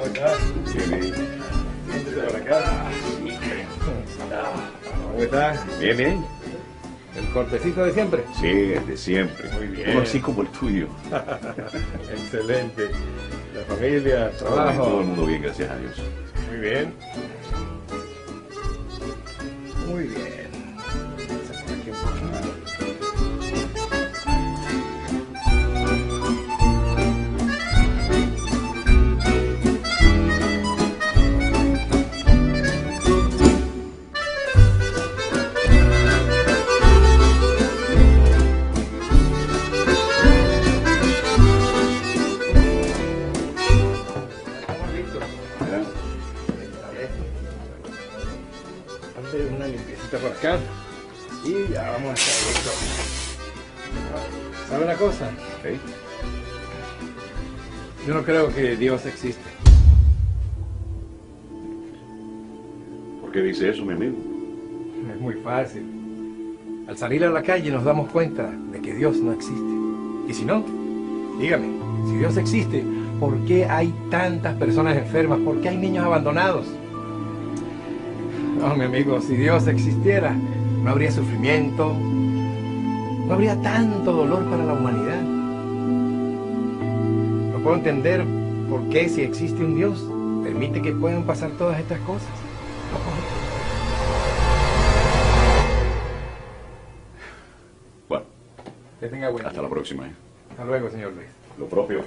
¿Cómo estás? Bien, bien. Siéntate por acá. ¿Cómo estás? Bien, bien. ¿El cortecito de siempre? Sí, el de siempre. Muy bien. Uno así como el tuyo. Excelente. La familia, Todo trabajo. el mundo bien, gracias a Dios. Muy bien. Muy bien. Vamos a poner aquí un poquito. Estamos listos. ¿Verdad? Hacer una limpiecita por acá y ya vamos a estar listos. ¿Sabe una cosa? ¿Sí? Yo no creo que Dios existe. ¿Por qué dice eso, mi amigo? Es muy fácil. Al salir a la calle nos damos cuenta de que Dios no existe. Y si no, dígame, si Dios existe, ¿por qué hay tantas personas enfermas? ¿Por qué hay niños abandonados? No, mi amigo, si Dios existiera, no habría sufrimiento, no habría tanto dolor para la humanidad. No puedo entender por qué, si existe un Dios, permite que puedan pasar todas estas cosas. Bueno, Que tenga buen hasta día. la próxima. Hasta luego, señor Luis. Lo propio.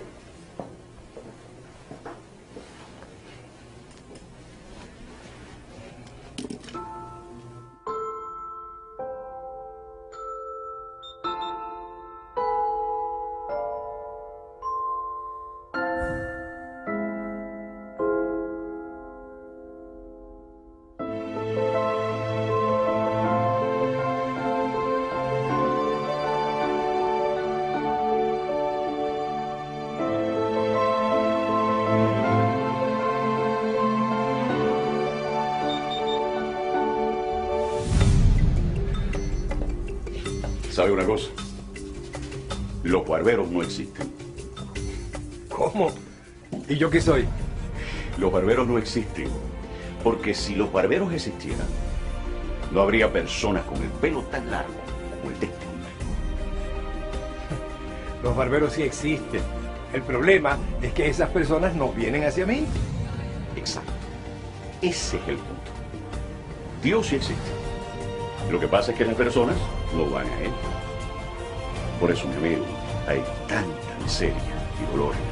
¿Sabe una cosa? Los barberos no existen. ¿Cómo? ¿Y yo qué soy? Los barberos no existen. Porque si los barberos existieran, no habría personas con el pelo tan largo como el de este hombre. Los barberos sí existen. El problema es que esas personas no vienen hacia mí. Exacto. Ese es el punto. Dios sí existe. Lo que pasa es que las personas no van a Él. Por eso, mi amigo, hay tanta miseria y dolor